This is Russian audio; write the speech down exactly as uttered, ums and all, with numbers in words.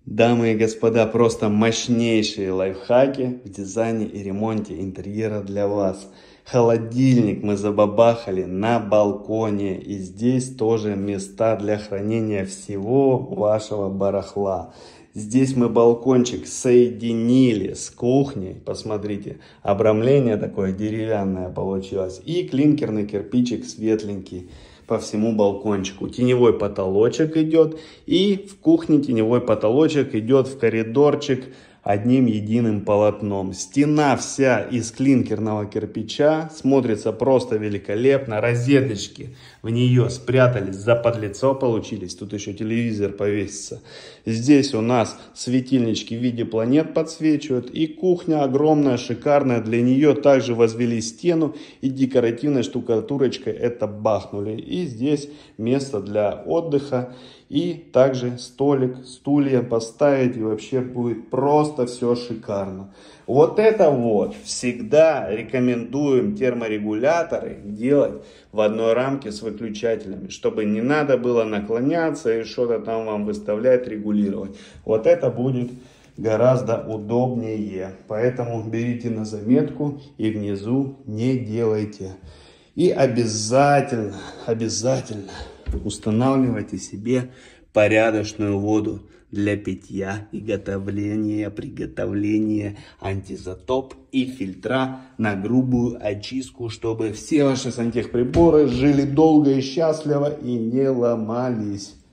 Дамы и господа, просто мощнейшие лайфхаки в дизайне и ремонте интерьера для вас. Холодильник мы забабахали на балконе, и здесь тоже места для хранения всего вашего барахла. Здесь мы балкончик соединили с кухней, посмотрите, обрамление такое деревянное получилось, и клинкерный кирпичик светленький по всему балкончику. Теневой потолочек идет, и в кухне теневой потолочек идет в коридорчик одним единым полотном. Стена вся из клинкерного кирпича, смотрится просто великолепно. Розеточки в нее спрятались, за подлицо получились. Тут еще телевизор повесится. Здесь у нас светильнички в виде планет подсвечивают. И кухня огромная, шикарная. Для нее также возвели стену и декоративной штукатурочкой это бахнули. И здесь место для отдыха. И также столик, стулья поставить, и вообще будет просто все шикарно. Вот это вот всегда рекомендуем терморегуляторы делать в одной рамке с выключателями, чтобы не надо было наклоняться и что-то там вам выставлять, регулировать. Вот это будет гораздо удобнее. Поэтому берите на заметку и внизу не делайте. И обязательно, обязательно устанавливайте себе порядочную воду для питья и готовления, приготовления, антизатоп и фильтра на грубую очистку, чтобы все ваши сантехприборы жили долго и счастливо и не ломались.